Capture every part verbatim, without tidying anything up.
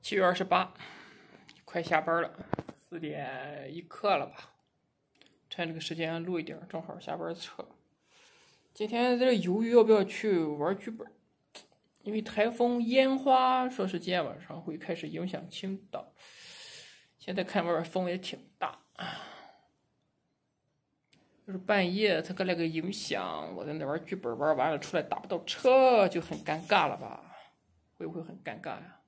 七月二十八，快下班了，四点一刻了吧？趁这个时间录一点，正好下班车。今天在这犹豫要不要去玩剧本，因为台风烟花说是今天晚上会开始影响青岛，现在看外边风也挺大，就是半夜它搁那个影响，我在那玩剧本玩完了出来打不到车，就很尴尬了吧？会不会很尴尬呀？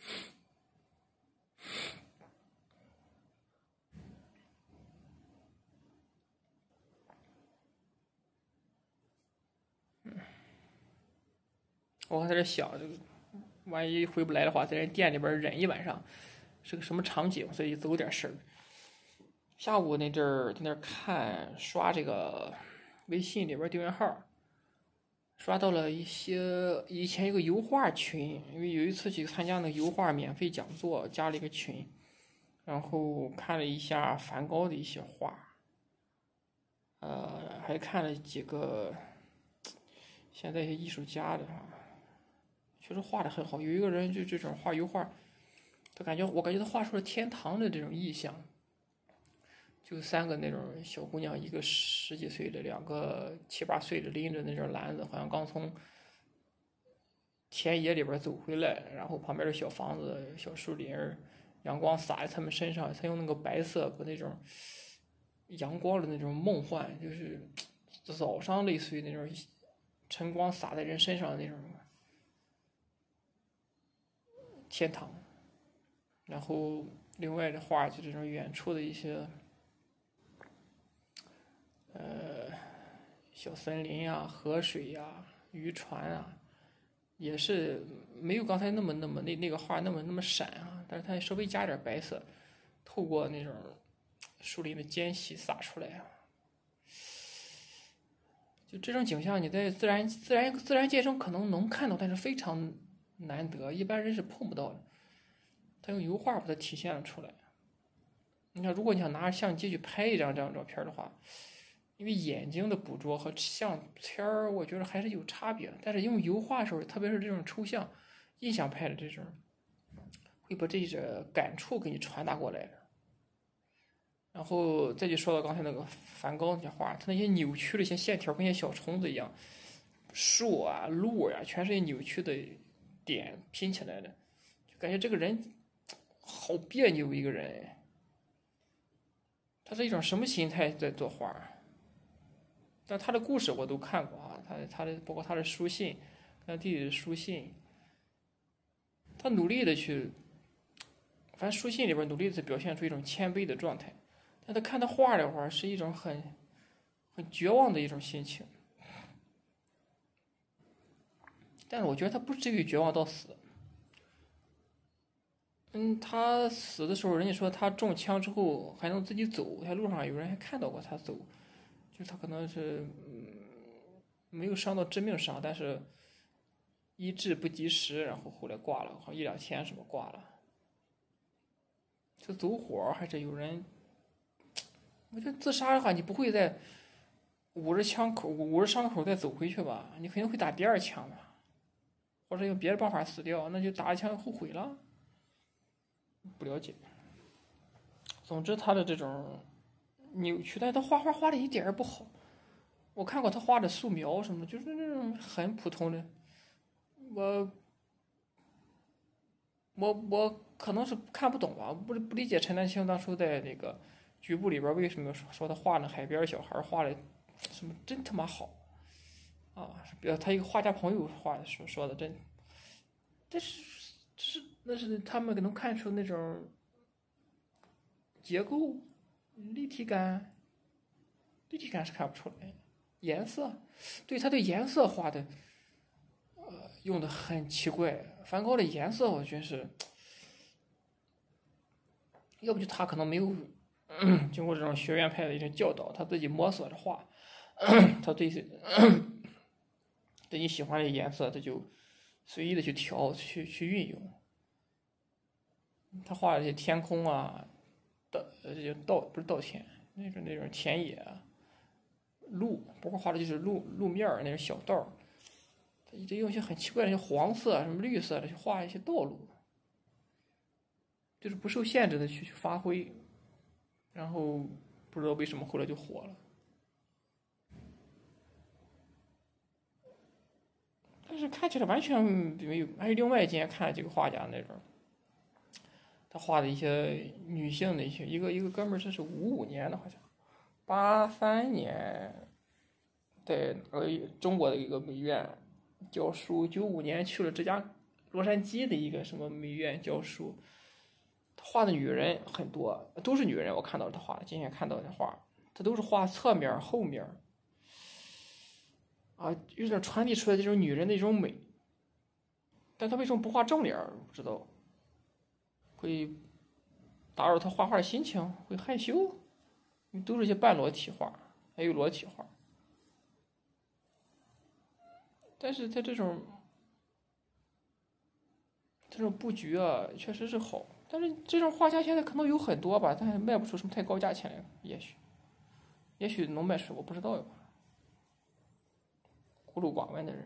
我还在这想，这个万一回不来的话，在人店里边忍一晚上，是个什么场景？所以走点事儿。下午那阵儿在那看刷这个微信里边订阅号，刷到了一些以前有个油画群，因为有一次去参加那个油画免费讲座，加了一个群，然后看了一下梵高的一些画，呃，还看了几个现在一些艺术家的哈。确实画的很好，有一个人就这种画油画，他感觉我感觉他画出了天堂的这种意象，就三个那种小姑娘，一个十几岁的，两个七八岁的，拎着那种篮子，好像刚从田野里边走回来，然后旁边的小房子、小树林，阳光洒在他们身上，他用那个白色把那种阳光的那种梦幻，就是早上类似于那种晨光洒在人身上的那种天堂，然后另外的画就这种远处的一些呃小森林呀、河水呀、渔船啊，也是没有刚才那么那么那那个画那么那么闪啊，但是它稍微加点白色，透过那种树林的间隙洒出来啊。就这种景象，你在自然自然自然界中可能能看到，但是非常难得，一般人是碰不到的。他用油画把它体现了出来。你看，如果你想拿着相机去拍一张这张照片的话，因为眼睛的捕捉和相片儿，我觉得还是有差别的。但是用油画的时候，特别是这种抽象、印象派的这种，会把这些感触给你传达过来。然后再就说到刚才那个梵高那些画，他那些扭曲的一些线条跟些小虫子一样，树啊、路呀、啊，全是些扭曲的点拼起来的，就感觉这个人好别扭一个人。他是一种什么心态在作画？但他的故事我都看过啊，他他的包括他的书信，跟他弟弟的书信，他努力的去，反正书信里边努力的表现出一种谦卑的状态。但他看他画的话，是一种很很绝望的一种心情。但是我觉得他不至于绝望到死。嗯，他死的时候，人家说他中枪之后还能自己走，在路上有人还看到过他走，就是他可能是嗯没有伤到致命伤，但是医治不及时，然后后来挂了，好像一两天什么挂了。这走火还是有人？我觉得自杀的话，你不会再捂着枪口、捂着伤口再走回去吧？你肯定会打第二枪吧，或者用别的办法死掉，那就打一枪后悔了。不了解。总之，他的这种扭曲，但是他画画画的一点也不好。我看过他画的素描什么的，就是那种很普通的。我我我可能是看不懂吧，不不理解陈丹青当初在那个局部里边为什么说他画那海边小孩画的什么真他妈好啊！比如他一个画家朋友画的说说的真，但是这是那是他们能看出那种结构、立体感，立体感是看不出来。颜色，对他对颜色画的，呃，用的很奇怪。梵高的颜色，我觉得是，要不就他可能没有、嗯、经过这种学院派的一种教导，他自己摸索着画，他对对你喜欢的颜色，他就随意的去调、去去运用。他画的这些天空啊，稻呃这就稻不是稻田，那种那种田野啊。路，包括画的就是路路面那种小道，他一直用一些很奇怪的一些黄色、什么绿色的去画一些道路， 就是不受限制的去去发挥，然后不知道为什么后来就火了。但是看起来完全没有，还有另外今天看了几个画家那种，他画的一些女性的一些，一个一个哥们儿，这是五五年的，好像八三年在呃中国的一个美院教书，九五年去了浙江洛杉矶的一个什么美院教书。他画的女人很多，都是女人，我看到他画的，今天看到的画，他都是画侧面、后面。啊，有点传递出来这种女人的一种美，但她为什么不画正脸？不知道，会打扰她画画的心情，会害羞，都是些半裸体画，还有裸体画。但是他这种这种布局啊，确实是好。但是这种画家现在可能有很多吧，但是卖不出什么太高价钱来，也许，也许能卖出，我不知道呀。孤陋寡闻的人。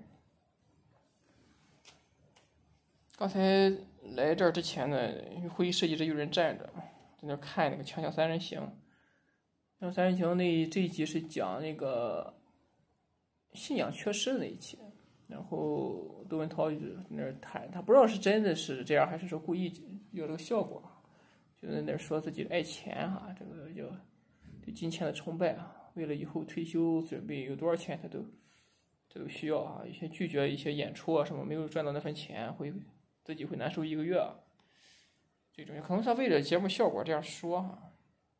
刚才来这儿之前呢，会议室一直有人站着，在那看那个《锵锵三人行》。《锵锵三人行》那这一集是讲那个信仰缺失的那一期，然后窦文涛就在那儿谈，他不知道是真的是这样，还是说故意有这个效果，就在那儿说自己爱钱哈、啊，这个叫对金钱的崇拜啊，为了以后退休准备有多少钱他都。这个需要啊，一些拒绝一些演出啊什么，没有赚到那份钱，会自己会难受一个月、啊。这种可能是他为了节目效果这样说哈、啊。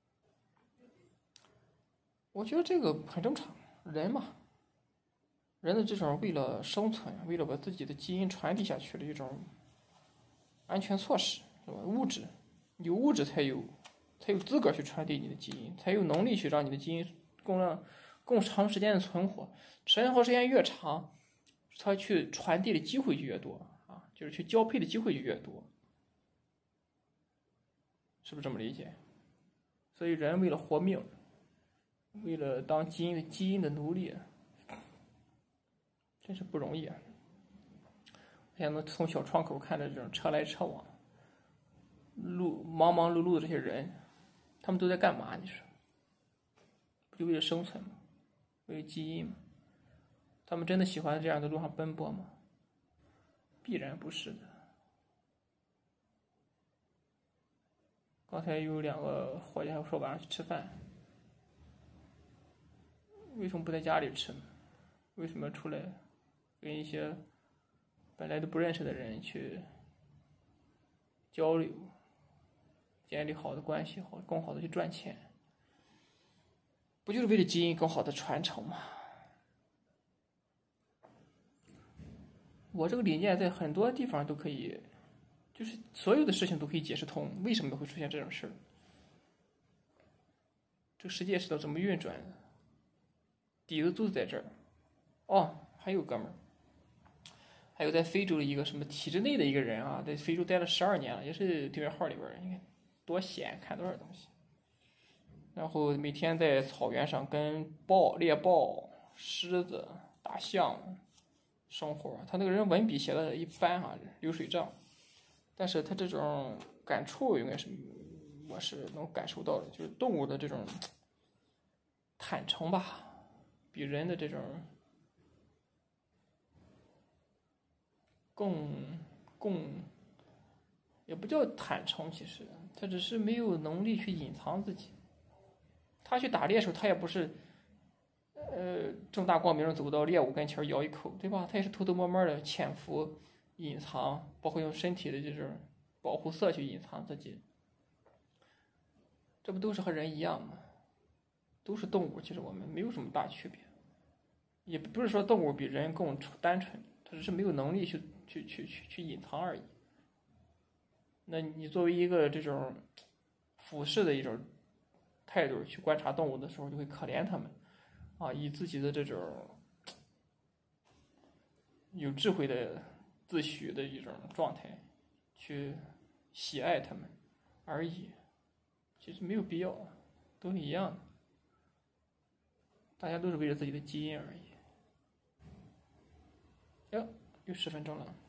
我觉得这个很正常，人嘛，人的这种为了生存，为了把自己的基因传递下去的一种安全措施，是吧？物质，有物质才有才有资格去传递你的基因，才有能力去让你的基因更让更长时间的存活。存活时间越长，它去传递的机会就越多啊，就是去交配的机会就越多，是不是这么理解？所以人为了活命，为了当基因的基因的奴隶，真是不容易啊！现在能从小窗口看着这种车来车往、路忙忙碌碌的这些人，他们都在干嘛？你说，不就为了生存吗？为了基因吗？他们真的喜欢这样的路上奔波吗？必然不是的。刚才有两个伙计还说晚上去吃饭，为什么不在家里吃呢？为什么出来跟一些本来都不认识的人去交流，建立好的关系，好更好的去赚钱？不就是为了基因更好的传承吗？我这个理念在很多地方都可以，就是所有的事情都可以解释通，为什么会出现这种事儿？这个世界是要怎么运转的？底子都在这儿。哦，还有哥们儿，还有在非洲的一个什么体制内的一个人啊，在非洲待了十二年了，也是订阅号里边儿，你看多闲，看多少东西。然后每天在草原上跟豹、猎豹、狮子、大象生活，他那个人文笔写的一般啊，流水账，但是他这种感触应该是我是能感受到的，就是动物的这种坦诚吧，比人的这种更更也不叫坦诚，其实他只是没有能力去隐藏自己。他去打猎的时候，他也不是呃，正大光明的走到猎物跟前咬一口，对吧？他也是偷偷摸摸的潜伏、隐藏，包括用身体的这种保护色去隐藏自己。这不都是和人一样吗？都是动物，其实我们没有什么大区别。也不是说动物比人更单纯，它只是没有能力去去去去去隐藏而已。那你作为一个这种俯视的一种态度去观察动物的时候，就会可怜它们。啊，以自己的这种有智慧的自诩的一种状态去喜爱他们而已，其实没有必要，都是一样的，大家都是为了自己的基因而已。哟，又十分钟了。